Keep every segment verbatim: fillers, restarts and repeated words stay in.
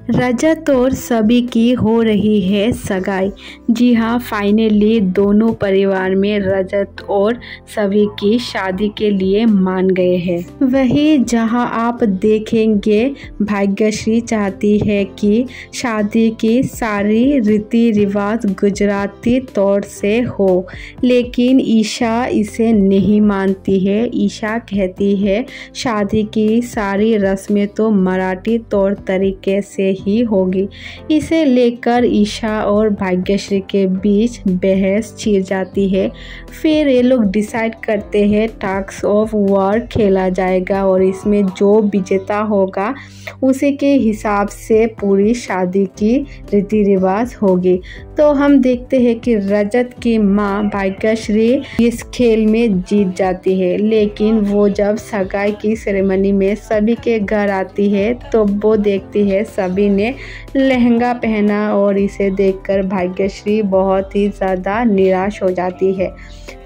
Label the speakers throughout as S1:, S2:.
S1: रजत और सभी की हो रही है सगाई। जी हाँ, फाइनली दोनों परिवार में रजत और सभी की शादी के लिए मान गए हैं। वही जहां आप देखेंगे भाग्यश्री चाहती है कि शादी की सारी रीति रिवाज गुजराती तौर से हो, लेकिन ईशा इसे नहीं मानती है। ईशा कहती है शादी की सारी रस्में तो मराठी तौर तरीके से ही होगी। इसे लेकर ईशा और भाग्यश्री के बीच बहस छिड़ जाती है। फिर ये लोग डिसाइड करते हैं टास्क ऑफ वॉर खेला जाएगा और इसमें जो विजेता होगा उसी के हिसाब से पूरी शादी की रीति रिवाज होगी। तो हम देखते हैं कि रजत की माँ भाग्यश्री इस खेल में जीत जाती है, लेकिन वो जब सगाई की सेरेमनी में सभी के घर आती है तो वो देखती है सभी ने लहंगा पहना और इसे देखकर भाग्यश्री बहुत ही ज़्यादा निराश हो जाती है।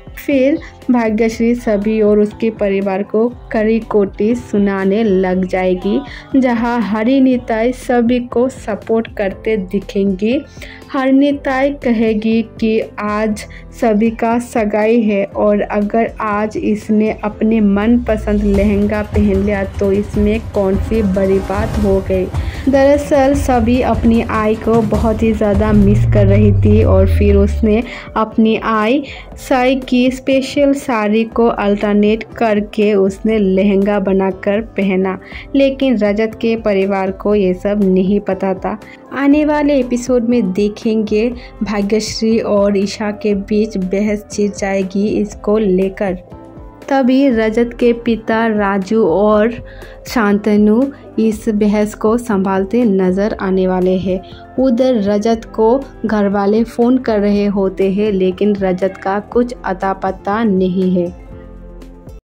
S1: फिर भाग्यश्री सभी और उसके परिवार को कड़ी कोटी सुनाने लग जाएगी, जहां हरिनीताई सभी को सपोर्ट करते दिखेंगी। हरिनीताई कहेगी कि आज सभी का सगाई है और अगर आज इसने अपने मनपसंद लहंगा पहन लिया तो इसमें कौन सी बड़ी बात हो गई। दरअसल सभी अपनी आई को बहुत ही ज़्यादा मिस कर रही थी और फिर उसने अपनी आई साई की स्पेशल साड़ी को अल्टरनेट करके उसने लहंगा बनाकर पहना, लेकिन रजत के परिवार को ये सब नहीं पता था। आने वाले एपिसोड में देखेंगे भाग्यश्री और ईशा के बीच बहस छिड़ जाएगी इसको लेकर। तभी रजत के पिता राजू और शांतनु इस बहस को संभालते नजर आने वाले हैं। उधर रजत को घर वाले फ़ोन कर रहे होते हैं, लेकिन रजत का कुछ अता पता नहीं है।